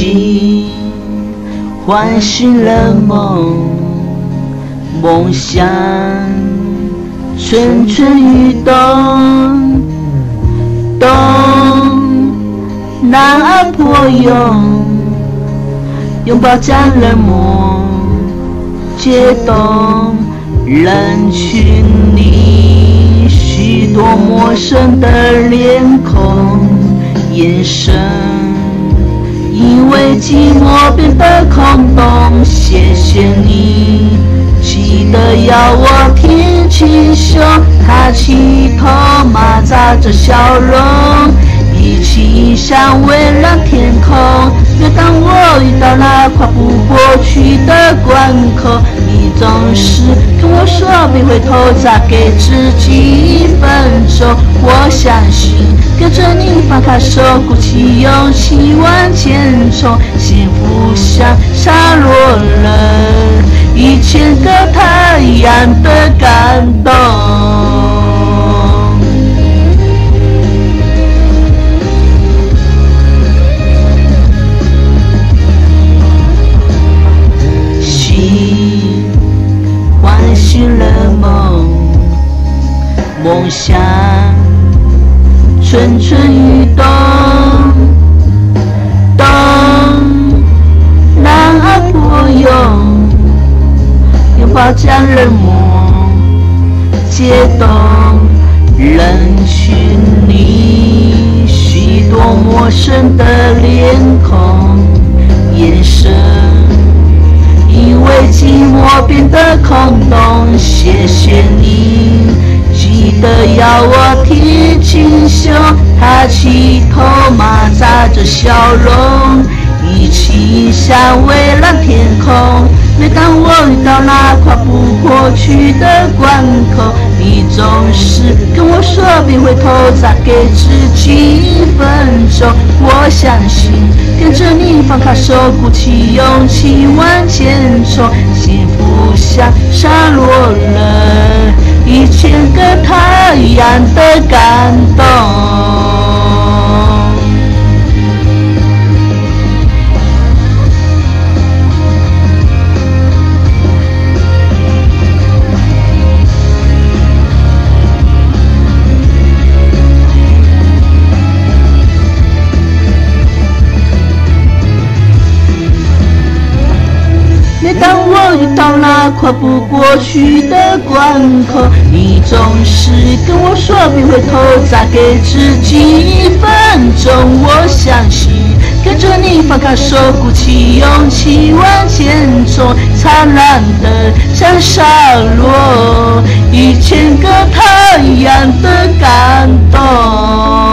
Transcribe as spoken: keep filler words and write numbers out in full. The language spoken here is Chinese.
醒，唤醒了梦，梦想蠢蠢欲动，动拿破涌，拥抱将冷漠解冻，人群里许多陌生的脸孔，眼神因为寂寞变得空洞。谢谢你，记得要我挺起胸，抬起头，马扎着笑容，一起向蔚蓝天空。每当我遇到那跨不过去的关口，你总是跟我说别回头，再给自己一分钟。我相信跟着你放开手，鼓起勇气往前冲，幸福像洒落了一千个太阳的感动。心唤醒了梦，梦想蠢蠢欲动，动拿破涌，拥抱将冷漠解冻，人群里许多陌生的脸孔，眼神因为寂寞变得空洞。谢谢你，记得要我挺起胸，抬起头，马扎着笑容，一起向蔚蓝天空。每当我遇到那跨不过去的关口，你总是跟我说别回头，再给自己一分钟。我相信跟着你放开手，鼓起勇气往前冲，幸福像洒落了一千个太阳的感动。每当我遇到那跨不过去的关口，你总是跟我说别回头，再给自己一分钟。我相信跟着你放开手，鼓起勇气往前冲，灿烂的像洒落一千个太阳的感动。